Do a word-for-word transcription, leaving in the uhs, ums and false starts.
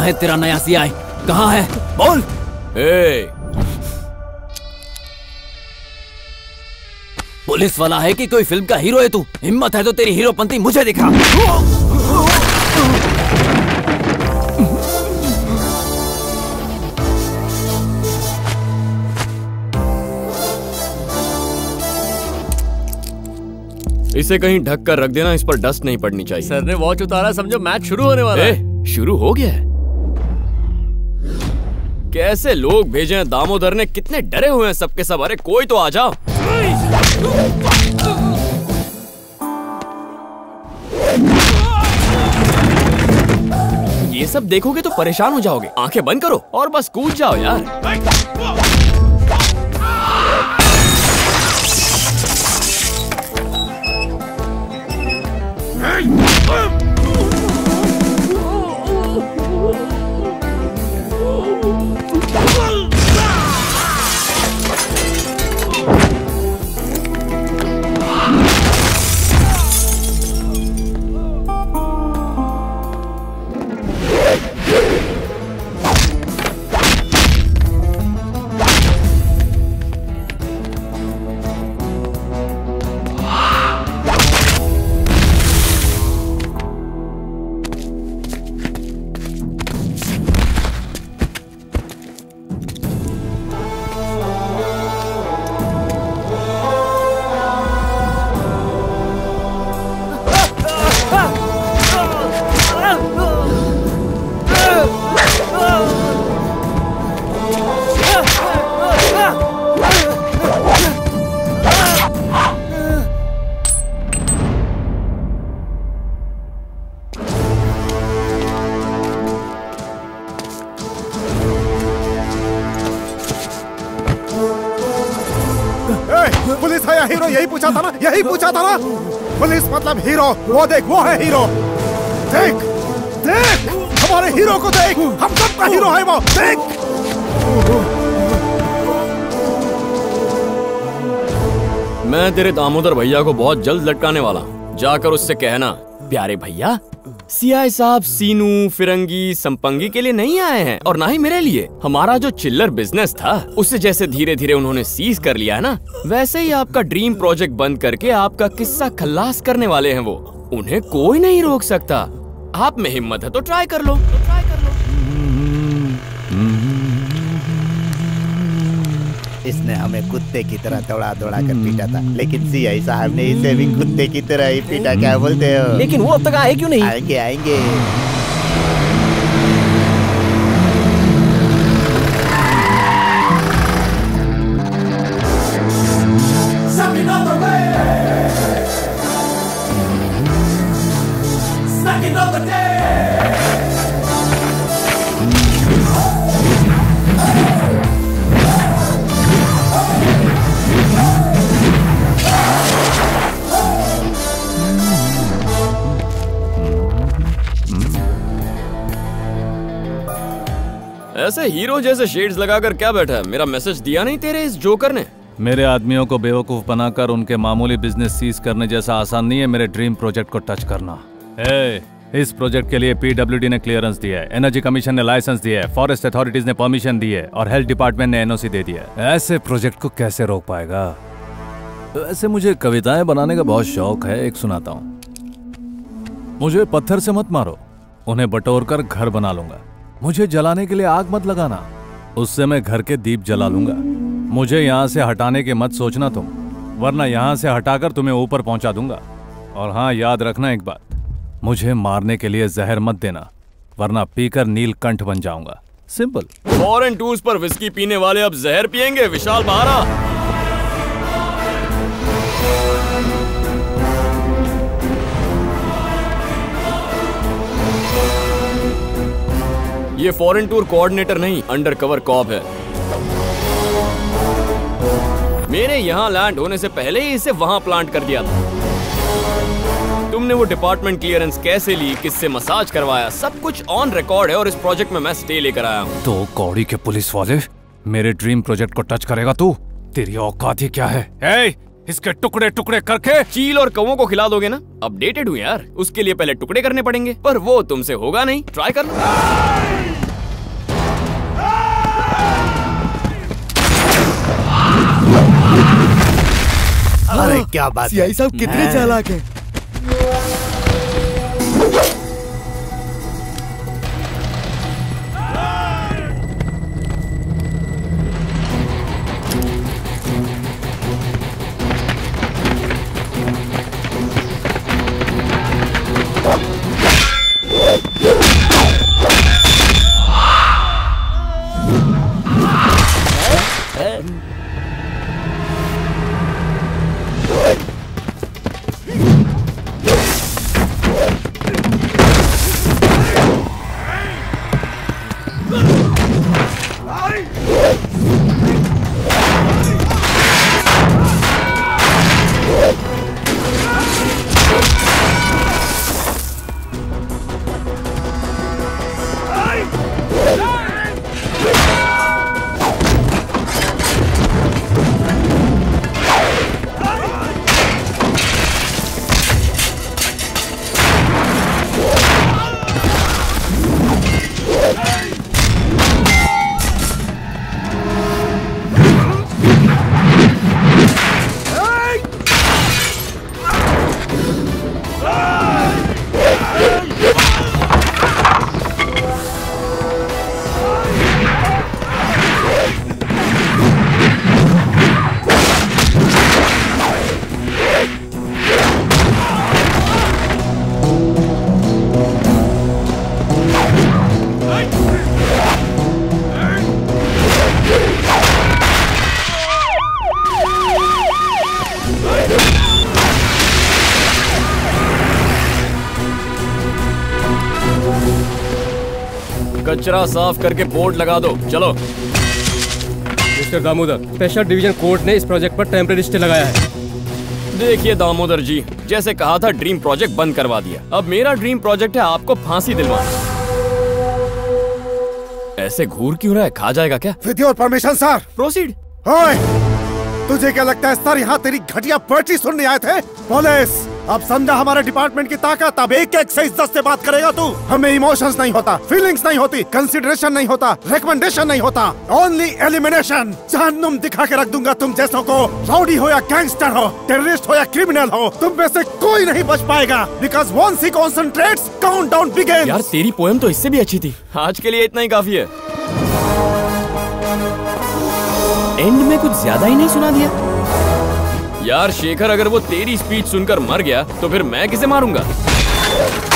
है तेरा नया सीआई? कहाँ है? बोल। ए! पुलिस वाला है कि कोई फिल्म का हीरो है तू? हिम्मत है तो तेरी हीरोपंती मुझे दिखा। इसे कहीं ढक कर रख देना, इस पर डस्ट नहीं पड़नी चाहिए। सर ने वॉच उतारा, समझो मैच शुरू होने वाला है। है। शुरू हो गया है? कैसे लोग भेजे हैं दामोदर ने, कितने डरे हुए हैं सबके सब। अरे कोई तो आ जाओ। ये सब देखोगे तो परेशान हो जाओगे। आंखें बंद करो और बस कूद जाओ यार। पुलिस है या हीरो? यही पूछा था ना, यही पूछा था ना। पुलिस मतलब हीरो। वो देख, वो है हीरो। देख देख, हमारे हीरो को देख। हम सबका हीरो है वो। देख। मैं तेरे दामोदर भैया को बहुत जल्द लटकाने वाला हूँ। जाकर उससे कहना, प्यारे भैया, सीआई साहब सीनू, फिरंगी, संपंगी के लिए नहीं आए हैं और ना ही मेरे लिए। हमारा जो चिल्लर बिजनेस था उसे जैसे धीरे धीरे उन्होंने सीज कर लिया है ना, वैसे ही आपका ड्रीम प्रोजेक्ट बंद करके आपका किस्सा खल्लास करने वाले हैं वो। उन्हें कोई नहीं रोक सकता। आप में हिम्मत है तो ट्राई कर लो, तो ट्राई कर लो। इसने हमें कुत्ते की तरह दौड़ा दौड़ा कर पीटा था, लेकिन सीआई साहब ने इसे भी कुत्ते की तरह ही पीटा। क्या बोलते हो? लेकिन वो अब तक आए क्यों नहीं? आएंगे आएंगे। ऐसे हीरो जैसे शेड्स लगाकर क्या बैठा है? मेरा मैसेज दिया नहीं तेरे इस जोकर ने? मेरे आदमियों को बेवकूफ बनाकर उनके मामूली बिजनेस सीज करने जैसा आसान नहीं है मेरे ड्रीम प्रोजेक्ट को टच करना। ए, इस प्रोजेक्ट के लिए पीडब्ल्यूडी ने क्लियरेंस दिया है, एनर्जी कमीशन ने लाइसेंस दिया है, फॉरेस्ट अथॉरिटीज ने परमिशन दी है और हेल्थ डिपार्टमेंट ने एनओसी दे दिया है। ऐसे प्रोजेक्ट को कैसे रोक पाएगा? वैसे मुझे कविताएं बनाने का बहुत शौक है, एक सुनाता हूँ। मुझे पत्थर से मत मारो, उन्हें बटोर कर घर बना लूंगा। मुझे जलाने के लिए आग मत लगाना, उससे मैं घर के दीप जला लूंगा। मुझे यहाँ से हटाने के मत सोचना तुम, वरना यहाँ से हटाकर तुम्हें ऊपर पहुंचा दूंगा। और हाँ, याद रखना एक बात, मुझे मारने के लिए जहर मत देना, वरना पीकर नीलकंठ बन जाऊंगा। सिंपल। फॉरेन टूर्स पर विस्की पीने वाले अब जहर पिएंगे। विशाल बहारा। ये फॉरेन टूर कोऑर्डिनेटर नहीं, अंडरकवर कॉप है। मेरे यहाँ लैंड होने से पहले ही इसे वहां प्लांट कर दिया था। तुमने वो डिपार्टमेंट क्लियरेंस कैसे ली, किससे मसाज करवाया, सब कुछ ऑन रिकॉर्ड है और इस प्रोजेक्ट में मैं स्टे लेकर आया हूँ। तो कौड़ी के पुलिस वाले, मेरे ड्रीम प्रोजेक्ट को टच करेगा तू? तेरी औकात ही क्या है? ए, इसके टुकड़े टुकड़े करके चील और कौवों को खिला दोगे ना? अपडेटेड हूँ यार, उसके लिए पहले टुकड़े करने पड़ेंगे, पर वो तुमसे होगा नहीं। ट्राई कर लो। अरे क्या बात है। सीआई साहब कितने चालाक हैं। कचरा साफ करके बोर्ड लगा दो। चलो। Mister Damodar, special division court ने इस प्रोजेक्ट पर टेम्परेरी स्टे लगाया है। देखिए दामोदर जी, जैसे कहा था ड्रीम प्रोजेक्ट बंद करवा दिया। अब मेरा ड्रीम प्रोजेक्ट है आपको फांसी दिलवाना। ऐसे घूर क्यों रहा है? खा जाएगा क्या? With your permission sir. Proceed. ओए, तुझे क्या लगता है सर यहाँ तेरी घटिया पोएट्री सुनने आए थे? पुलिस, अब समझा हमारे डिपार्टमेंट की ताकत। अब एक एक से इज्जत से बात करेगा तू। हमें इमोशंस नहीं होता, फीलिंग्स नहीं होती, कंसिडरेशन नहीं होता, रिकमेंडेशन नहीं होता, ओनली एलिमिनेशन। जहन्नुम दिखा के रख दूंगा तुम जैसों को। राउडी हो या गैंगस्टर हो, टेररिस्ट हो या क्रिमिनल हो, तुम में से कोई नहीं बच पाएगा। Because once he concentrates, countdown begins. यार तेरी पोएम तो इससे भी अच्छी थी। आज के लिए इतना ही काफी है। एंड में कुछ ज्यादा ही नहीं सुना दिया यार। शेखर, अगर वो तेरी स्पीच सुनकर मर गया तो फिर मैं किसे मारूंगा?